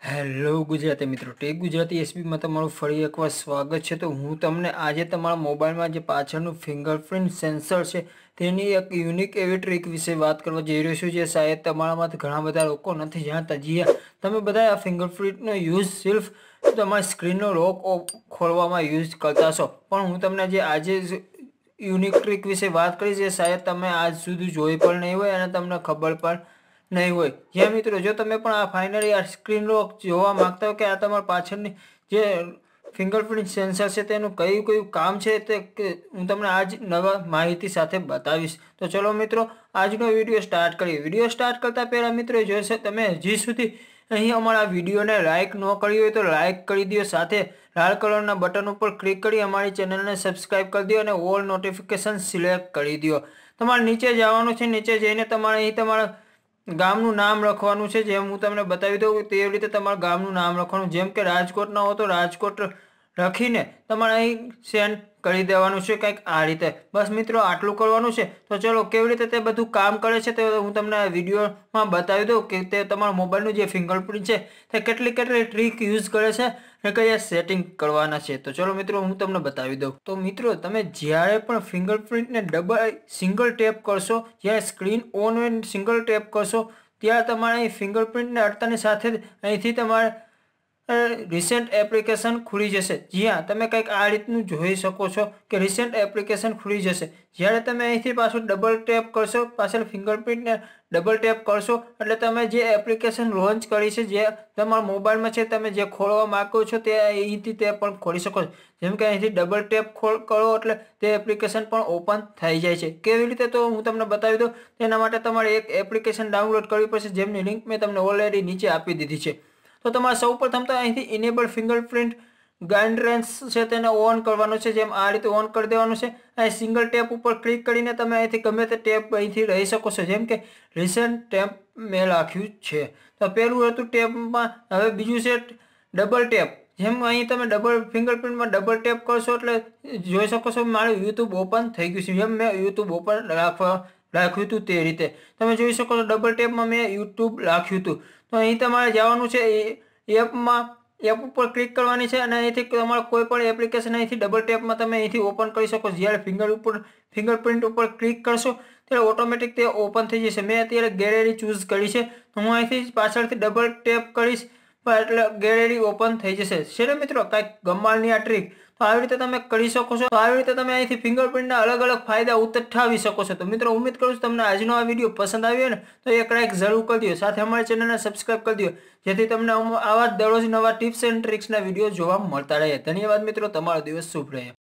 Hello Gujarati મિત્રો, tech Gujarati એસબીમાં તમારું ફરી એકવાર સ્વાગત છે। તો હું તમને આજે તમારા મોબાઈલમાં જે પાછળનું ફિંગરપ્રિન્ટ સેન્સર છે તેની એક યુનિક એવી ટ્રીક વિશે વાત કરવા જઈ રહ્યો છું, જે શાયદ તમારામાંથી ઘણા બધા લોકો નથી જાણતા। તમે બધા આ ફિંગરપ્રિન્ટનો યુઝ સિર્ફ તમારી સ્ક્રીનનો લોક ખોલવામાં યુઝ કરતા છો, પણ હું તમને જે આજે યુનિક ટ્રીક વિશે વાત કરી છે શાયદ તમે આજ સુધી જોઈ પણ નહીં હોય અને તમને ખબર પણ નહીં હોય। જ્યાં મિત્રો, જો તમે પણ આ ફાઇનલી આ સ્ક્રીન લોક જોવા માંગતા હો કે આ તમારા પાછળની જે ફિંગરપ્રિન્ટ સેન્સર છે તેનું કયું કયું કામ છે તે હું તમને આજ નવા માહિતી સાથે બતાવીશ। તો ચલો મિત્રો, આજનો વિડીયો સ્ટાર્ટ કરીએ। વિડીયો સ્ટાર્ટ કરતા પહેલા મિત્રો જોશે તમે હજી સુધી અહીં અમારા વિડીયોને લાઇક ન કરી હોય તો લાઇક કરી દો, સાથે લાલ કલરના બટન ઉપર ક્લિક કરી અમારી ચેનલને સબસ્ક્રાઇબ કરી દો અને ઓલ નોટિફિકેશન સિલેક્ટ કરી દો। તમારે નીચે જવાનું છે, નીચે જઈને તમારે અહીં તમારા ગામનું નામ લખવાનું છે। જેમ હું તમને બતાવી દઉં તે રીતે તમારા ગામનું નામ લખવાનું, જેમ કે રાજકોટ ના હો તો રાજકોટ લખીને તમારે અહીં સેન્ડ કરી દેવાનું છે, કંઈક આ રીતે। બસ મિત્રો, આટલું કરવાનું છે। તો ચલો, કેવી રીતે તે બધું કામ કરે છે તે હું તમને આ વિડીયોમાં બતાવી દઉં કે તે તમારા મોબાઈલનું જે ફિંગરપ્રિન્ટ છે તે કેટલી ટ્રીક યુઝ કરે છે અને કયા સેટિંગ કરવાના છે। તો ચલો મિત્રો, હું તમને બતાવી દઉં। તો મિત્રો, તમે જ્યારે પણ ફિંગરપ્રિન્ટને સિંગલ ટેપ કરશો, જ્યારે સ્ક્રીન ઓન હોય સિંગલ ટેપ કરશો, ત્યાં તમારે અહીં ફિંગરપ્રિન્ટને અડતાની સાથે જ અહીંથી તમારે રિસેન્ટ એપ્લિકેશન ખુલી જશે। જ્યાં તમે કંઈક આ રીતનું જોઈ શકો છો કે રિસેન્ટ એપ્લિકેશન ખુલી જશે। જ્યારે તમે અહીંથી પાછું ડબલ ટેપ કરશો, પાછળ ફિંગરપ્રિન્ટને ડબલ ટેપ કરશો એટલે તમે જે એપ્લિકેશન લોન્ચ કરી છે, જે તમારા મોબાઈલમાં છે, તમે જે ખોલવા માંગો છો તે અહીંથી તે પણ ખોલી શકો છો। જેમ કે અહીંથી ડબલ ટેપ કરો એટલે તે એપ્લિકેશન પણ ઓપન થઈ જાય છે। કેવી રીતે તો હું તમને બતાવી દઉં। તેના માટે તમારે એક એપ્લિકેશન ડાઉનલોડ કરવી પડશે, જેમની લિંક મેં તમને ઓલરેડી નીચે આપી દીધી છે। તો તમારે સૌપ્રથમ તો અહીંથી ઇનેબલ ફિંગરપ્રિન્ટ ગાઈડલાઇન્સ છે તેને ઓન કરવાનો છે। જેમ આ રીતે ઓન કરી દેવાનું છે। અહીં સિંગલ ટેપ ઉપર ક્લિક કરીને તમે અહીંથી ગમે તે ટેપ અહીંથી રહી શકો છો, જેમ કે રિસેન્ટ ટેપ મેં લખ્યું છે। તો પહેલું હતું ટેપમાં, હવે બીજું છે ડબલ ટેપ। જેમ અહીં તમે ફિંગરપ્રિન્ટમાં ડબલ ટેપ કરશો એટલે જોઈ શકો છો મારું યુટ્યુબ ઓપન થઈ ગયું છે। જેમ મેં યુટ્યુબ ઓપન રાખ્યું હતું તે રીતે તમે જોઈ શકો છો, ડબલ ટેપમાં મેં યુટ્યુબ રાખ્યું હતું। તો અહીં તમારે જવાનું છે એપ ઉપર ક્લિક કરવાની છે અને અહીંથી તમારે કોઈ પણ એપ્લિકેશન અહીંથી ડબલ ટેપમાં તમે અહીંથી ઓપન કરી શકો છો। જ્યારે ફિંગરપ્રિન્ટ ઉપર ક્લિક કરશો ત્યારે ઓટોમેટિક તે ઓપન થઈ જશે। મેં અત્યારે ગેલેરી ચૂઝ કરી છે, તો હું અહીંથી પાછળથી ડબલ ટેપ કરીશ એટલે ગેલેરી ઓપન થઈ જશે। છે મિત્રો, કાંઈક ગમાલની આ ટ્રીક। તો આવી રીતે તમે કરી શકો છો। તો આવી રીતે તમે અહીંથી ફિંગરપ્રિન્ટના અલગ અલગ ફાયદા ઉઠાવી શકો છો। તો મિત્રો, ઉમ્મીદ કરું છું તમને આજનો આ વિડીયો પસંદ આવ્યો ને તો એક લાઈક જરૂર કરી દો, સાથે અમારી ચેનલને સબસ્ક્રાઇબ કરી દો, જેથી તમને આવા દરરોજ નવા ટિપ્સ એન્ડ ટ્રિક્સના વિડીયો જોવા મળતા રહે। ધન્યવાદ મિત્રો, તમારો દિવસ શુભ રહે।